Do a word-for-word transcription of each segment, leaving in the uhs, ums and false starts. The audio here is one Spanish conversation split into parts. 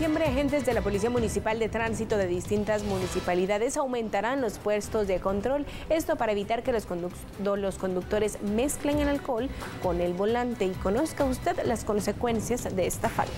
diciembre, agentes de la Policía Municipal de Tránsito de distintas municipalidades aumentarán los puestos de control. Esto para evitar que los, conduc los conductores mezclen el alcohol con el volante. Y conozca usted las consecuencias de esta falta.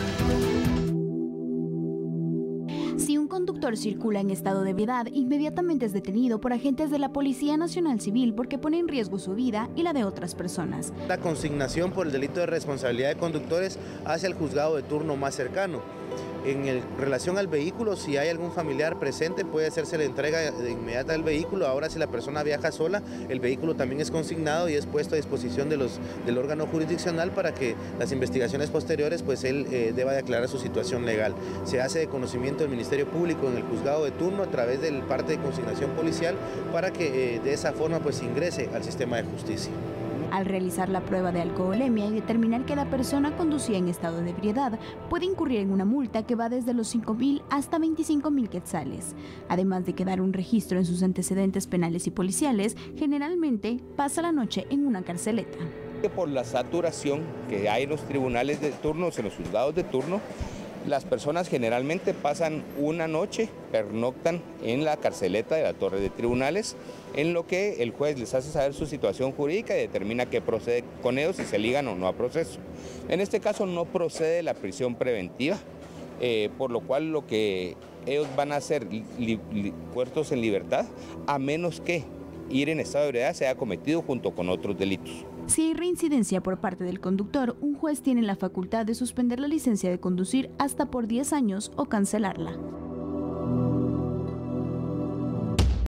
Si un conductor circula en estado de ebriedad, inmediatamente es detenido por agentes de la Policía Nacional Civil porque pone en riesgo su vida y la de otras personas. La consignación por el delito de responsabilidad de conductores hacia el juzgado de turno más cercano. En el, relación al vehículo, si hay algún familiar presente, puede hacerse la entrega de inmediata del vehículo. Ahora, si la persona viaja sola, el vehículo también es consignado y es puesto a disposición de los, del órgano jurisdiccional para que las investigaciones posteriores, pues él eh, deba de aclarar su situación legal. Se hace de conocimiento del Ministerio Público en el juzgado de turno a través del parte de consignación policial para que eh, de esa forma pues ingrese al sistema de justicia. Al realizar la prueba de alcoholemia y determinar que la persona conducía en estado de ebriedad, puede incurrir en una multa que va desde los cinco mil hasta veinticinco mil quetzales. Además de quedar un registro en sus antecedentes penales y policiales, generalmente pasa la noche en una carceleta. Por la saturación que hay en los tribunales de turno, en los juzgados de turno, las personas generalmente pasan una noche, pernoctan en la carceleta de la torre de tribunales, en lo que el juez les hace saber su situación jurídica y determina qué procede con ellos, si se ligan o no a proceso. En este caso no procede la prisión preventiva, eh, por lo cual lo que ellos van a ser li li puestos en libertad, a menos que ir en estado de ebriedad sea cometido junto con otros delitos. Si hay reincidencia por parte del conductor, un juez tiene la facultad de suspender la licencia de conducir hasta por diez años o cancelarla.